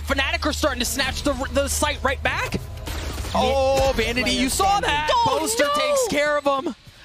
Fnatic are starting to snatch the site right back. Oh, Vanity, you saw that. Oh, Poster takes care of him.